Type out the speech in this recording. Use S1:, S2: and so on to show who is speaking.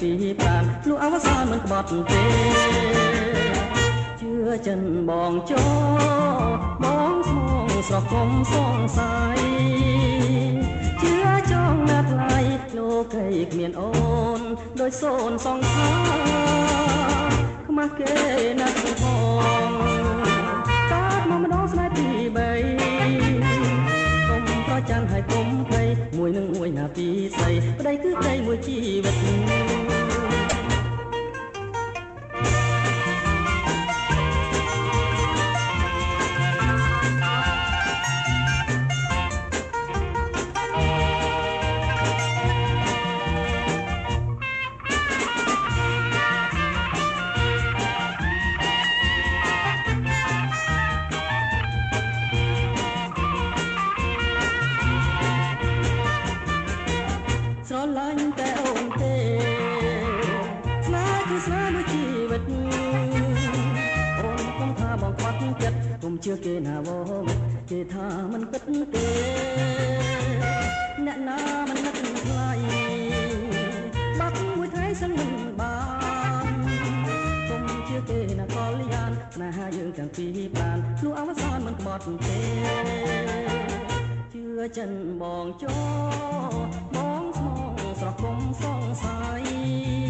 S1: ពីប្រានលុះអវសានមិនក្បត់ទេជឿចិនបងចោបងស្មងស្រស់កុំសង្ស័យជឿចង់ណាស់ថ្លៃលោកីគ្មានអូនដោយសូនសង្ខាខ្មាស់គេណាស់ផងកើតមកម្ដងស្នេហ៍ទី3កុំប្រច័ណ្ឌហើយកុំភ័យមួយនឹងមួយណាពីស្អីប្តីគឺប្តីមួយជីវិតស្រឡាញ់តែអូនទេស្នេហ៍គឺស្នេហ៍មួយជីវិតអូនកុំថាបងខ្វាត់ចិត្តកុំជឿគេណាវងគេថាមិនពិតទេអ្នកណាមិននឹកថ្លៃបាត់មួយថ្ងៃសឹងមិនបានកុំជឿគេណាកលយានស្នេហាយើងទាំងពីរបានលុះអវសានមិនក្បត់ទេជឿចិនបងចោបងស្មងស្រស់កុំសង្ស័យ